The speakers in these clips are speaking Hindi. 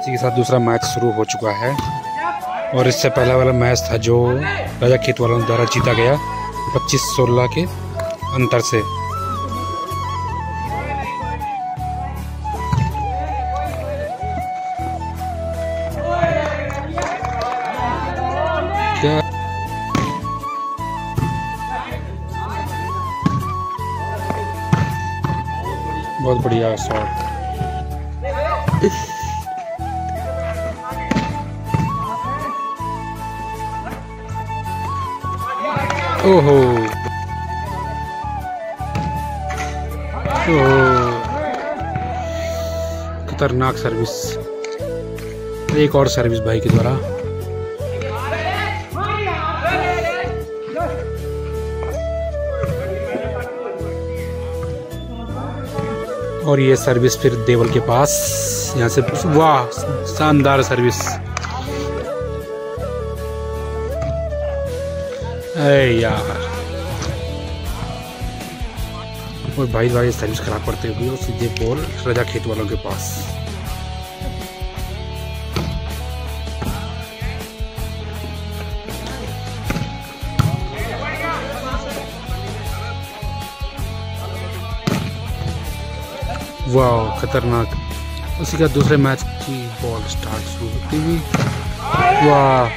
इसी के साथ दूसरा मैच शुरू हो चुका है और इससे पहला वाला मैच था जो राजा खेत वालों द्वारा जीता गया 25-16 के अंतर से। क्या बहुत बढ़िया शॉट। ओहो खतरनाक सर्विस। एक और सर्विस भाई के द्वारा। और ये सर्विस फिर देवल के पास, यहाँ से वाह शानदार सर्विस। अरे यार, और भाई सर्विस खराब करते हुए और सीधे बॉल राजा खेत वालों के पास। वाह खतरनाक। उसी का दूसरे मैच की बॉल स्टार्ट शुरू होती हुई। वाह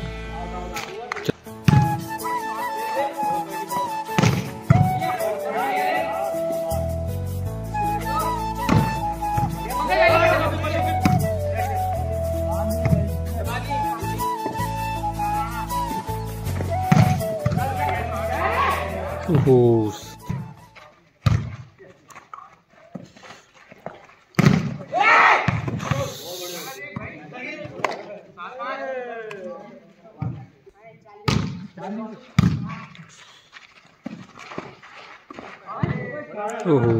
ओहो ओहो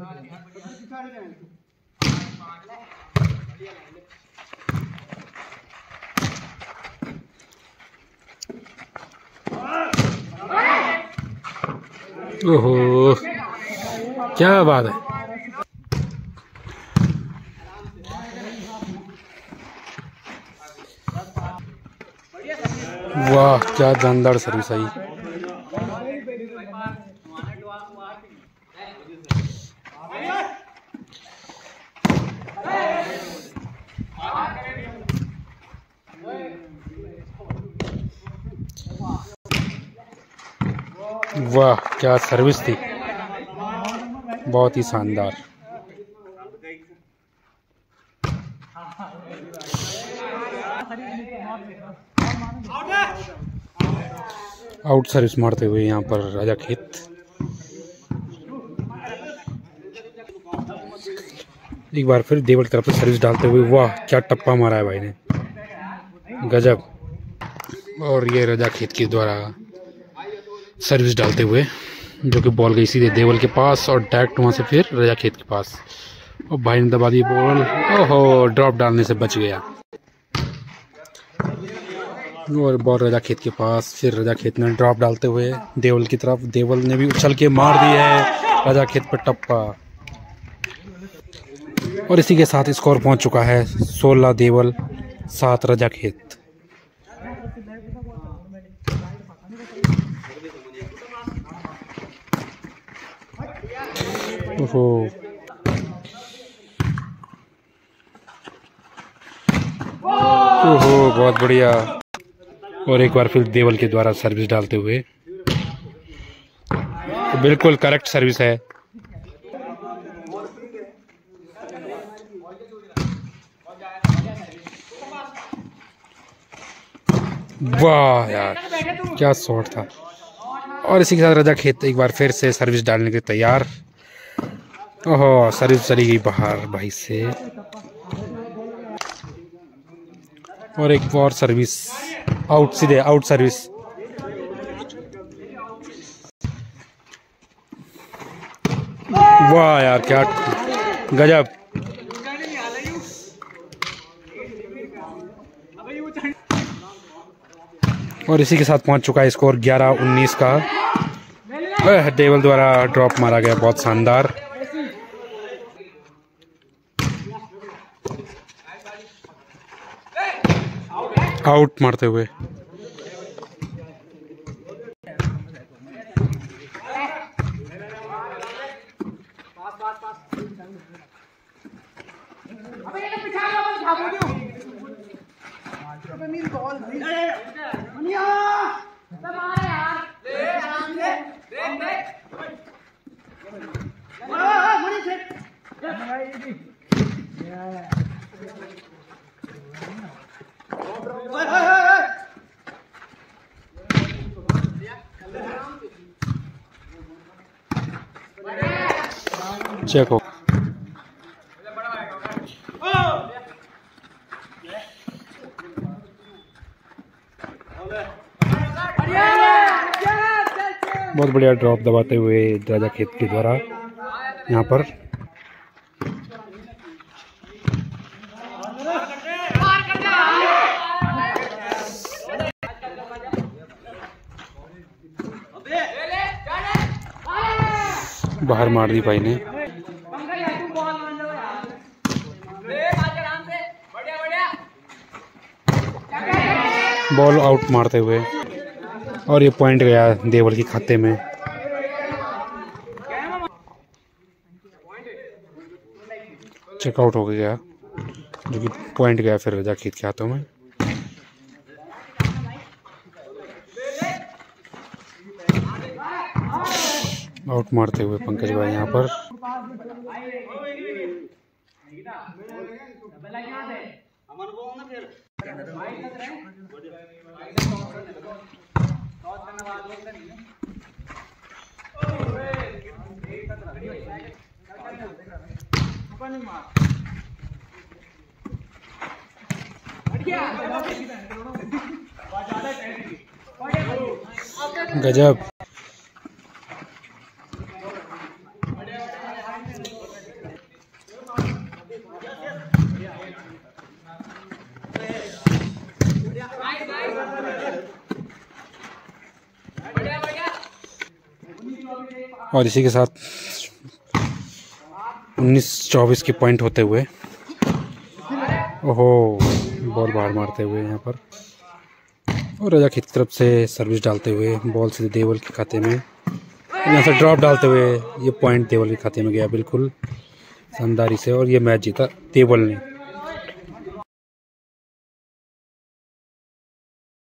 ओहो क्या बात है। वाह क्या जानदार सर्विस आई। वाह क्या सर्विस थी, बहुत ही शानदार। आउट सर्विस मारते हुए यहाँ पर राजा खेत। एक बार फिर देवल की तरफ से सर्विस डालते हुए, वाह क्या टप्पा मारा है भाई ने, गजब। और ये राजा खेत के द्वारा सर्विस डालते हुए जो कि बॉल गई सीधे देवल के पास और डायरेक्ट वहाँ से फिर राजा खेत के पास। और भाई ने दबा दी बॉल। ओहो ड्रॉप डालने से बच गया। और बॉल राजा खेत के पास, फिर राजा खेत ने ड्रॉप डालते हुए देवल की तरफ। देवल ने भी उछल के मार दी है राजा खेत पर टप्पा। और इसी के साथ स्कोर पहुंच चुका है 16 देवल 7 राजा खेत। ओहो ओहो बहुत बढ़िया। और एक बार फिर देवल के द्वारा सर्विस डालते हुए, बिल्कुल करेक्ट सर्विस है। वाह यार क्या शॉट था। और इसी के साथ राजा खेत एक बार फिर से सर्विस डालने के तैयार। ओहो सर्विस चली गई बाहर भाई से। और एक और सर्विस आउट, सीधे आउट सर्विस। वाह यार क्या गजब। और इसी के साथ पहुंच चुका है स्कोर 11-19 का। देवल द्वारा ड्रॉप मारा गया, बहुत शानदार। आउट मारते हुए। चेक हो। बहुत बढ़िया ड्रॉप दबाते हुए राजा खेत के द्वारा यहाँ पर। बाहर मार दी भाई ने। बॉल आउट मारते हुए और ये पॉइंट गया देवल के खाते में। चेकआउट हो गया जो कि पॉइंट गया फिर रजा खेत के हाथों में। आउट मारते हुए पंकज भाई यहाँ पर। गजब। और इसी के साथ 19-24 के पॉइंट होते हुए, ओहो बॉल बाहर मारते हुए यहाँ पर, और रजा खेत की तरफ से सर्विस डालते हुए बॉल सीधे देवल के खाते में, यहाँ से ड्रॉप डालते हुए ये पॉइंट देवल के खाते में गया बिल्कुल शानदारी से, और ये मैच जीता देवल ने।